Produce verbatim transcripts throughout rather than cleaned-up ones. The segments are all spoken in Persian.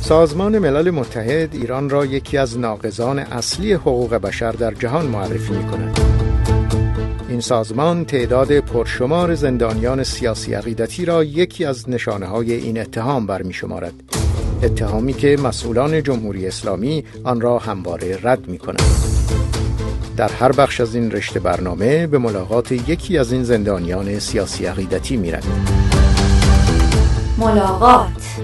سازمان ملل متحد ایران را یکی از ناقضان اصلی حقوق بشر در جهان معرفی می‌کند. این سازمان تعداد پرشمار زندانیان سیاسی عقیدتی را یکی از نشانه‌های این اتهام برمی‌شمارد. اتهامی که مسئولان جمهوری اسلامی آن را همواره رد می‌کنند. در هر بخش از این رشته برنامه به ملاقات یکی از این زندانیان سیاسی عقیدتی می‌رویم. ملاقات.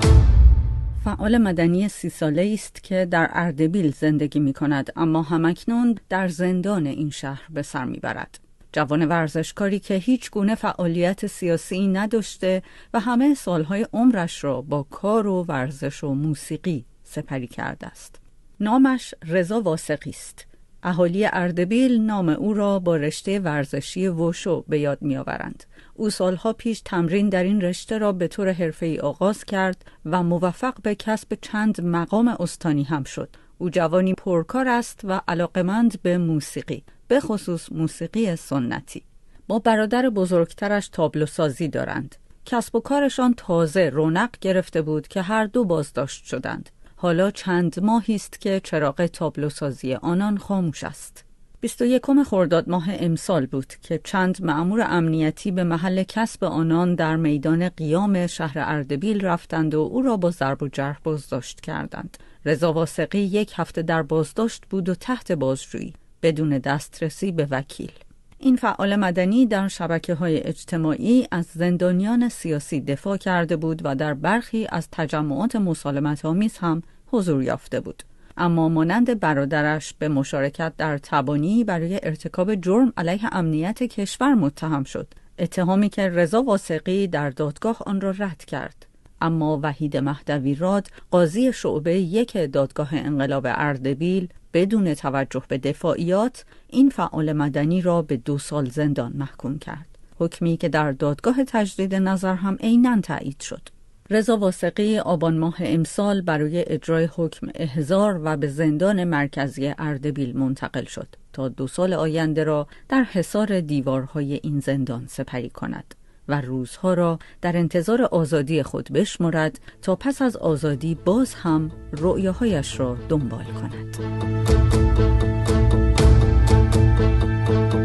فعال مدنی سی ساله است که در اردبیل زندگی می کند، اما همکنون در زندان این شهر به سر می برد. جوان ورزشکاری که هیچ گونه فعالیت سیاسی نداشته و همه سالهای عمرش را با کار و ورزش و موسیقی سپری کرده است. نامش رضا واثقی است. اهالی اردبیل نام او را با رشته ورزشی وشو به یاد می آورند. او سالها پیش تمرین در این رشته را به طور حرفه‌ای آغاز کرد و موفق به کسب چند مقام استانی هم شد. او جوانی پرکار است و علاقمند به موسیقی، به خصوص موسیقی سنتی. با برادر بزرگترش تابلوسازی دارند. کسب و کارشان تازه رونق گرفته بود که هر دو بازداشت شدند. حالا چند ماهی است که چراغ تابلوسازی آنان خاموش است. بیست و یکم خرداد ماه امسال بود که چند مأمور امنیتی به محل کسب آنان در میدان قیام شهر اردبیل رفتند و او را با ضرب و جرح بازداشت کردند. رضا واثقی یک هفته در بازداشت بود و تحت بازجویی بدون دسترسی به وکیل. این فعال مدنی در شبکه‌های اجتماعی از زندانیان سیاسی دفاع کرده بود و در برخی از تجمعات مسالمت‌آمیز هم حضور یافته بود. اما مانند برادرش به مشارکت در تبانی برای ارتکاب جرم علیه امنیت کشور متهم شد. اتهامی که رضا واثقی در دادگاه آن را رد کرد. اما وحید مهدوی‌راد، قاضی شعبه یک دادگاه انقلاب اردبیل، بدون توجه به دفاعیات این فعال مدنی را به دو سال زندان محکوم کرد. حکمی که در دادگاه تجدید نظر هم عیناً تایید شد. رضا واثقی آبان ماه امسال برای اجرای حکم احضار و به زندان مرکزی اردبیل منتقل شد تا دو سال آینده را در حصار دیوارهای این زندان سپری کند و روزها را در انتظار آزادی خود بشمرد تا پس از آزادی باز هم رؤیاهایش را دنبال کند.